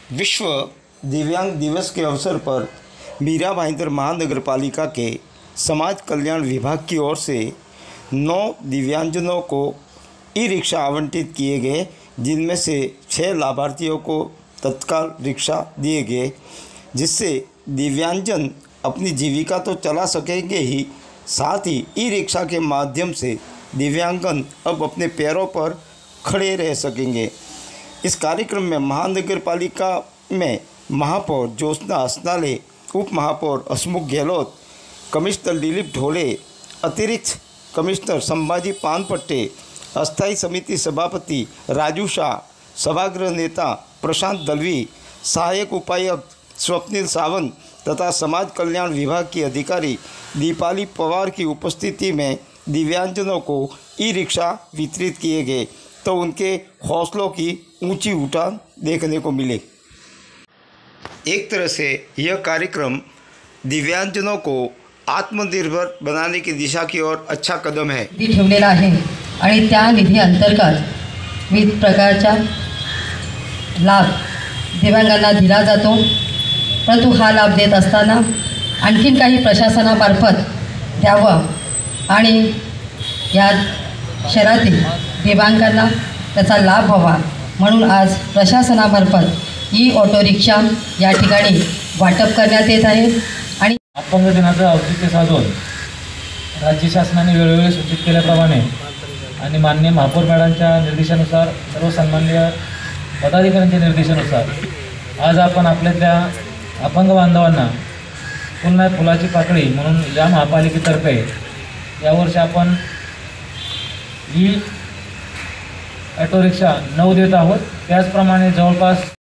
विश्व दिव्यांग दिवस के अवसर पर मीरा भाईंदर महानगर पालिका के समाज कल्याण विभाग की ओर से 9 दिव्यांगजनों को ई रिक्शा आवंटित किए गए, जिनमें से 6 लाभार्थियों को तत्काल रिक्शा दिए गए, जिससे दिव्यांगजन अपनी जीविका तो चला सकेंगे ही, साथ ही ई रिक्शा के माध्यम से दिव्यांगजन अब अपने पैरों पर खड़े रह सकेंगे। इस कार्यक्रम में महानगर पालिका में महापौर ज्योत्सना हसनाले, उप महापौर हसमुख गहलोत, कमिश्नर दिलीप ढोले, अतिरिक्त कमिश्नर संभाजी पानपट्टे, अस्थायी समिति सभापति राजू शाह, सभागृह नेता प्रशांत दलवी, सहायक उपायुक्त स्वप्निल सावंत तथा समाज कल्याण विभाग की अधिकारी दीपाली पवार की उपस्थिति में दिव्यांगजनों को ई रिक्शा वितरित किए गए, तो उनके हौसलों की ऊंची उठान देखने को मिले। एक तरह से यह कार्यक्रम दिव्यांगजनों को आत्मनिर्भर बनाने की दिशा की ओर अच्छा कदम है। निधी ठेवलेला आहे आणि त्या निधी अंतर्गत विविध प्रकारचा लाभ दिव्यांगांना दिला जातो। परंतु हा लाभ देत असताना आणखीन काही प्रशासनामार्फत द्यावं आणि या शहरातील दिव्यांगांना त्याचा लाभ व्हावा म्हणून आज प्रशासनामार्फत ई ऑटो रिक्षा या ठिकाणी वाटप करण्यात येत आहे। आणि अपंग दिनाचं औचित्य साधून राज्य शासनाने वेळोवेळी सूचित केल्याप्रमाणे आणि माननीय महापौर मॅडमच्या निर्देशानुसार, सर्व सन्माननीय पदाधिकाऱ्यांच्या निर्देशानुसार आज आपण आपल्यातल्या अपंग बांधवांना पुन्हा फुलाची पाकळी म्हणून या महापालिकेतर्फे यावर्षी आपण ही ऑटो रिक्षा 9 देत आहोत। त्याचप्रमाणे जवळपास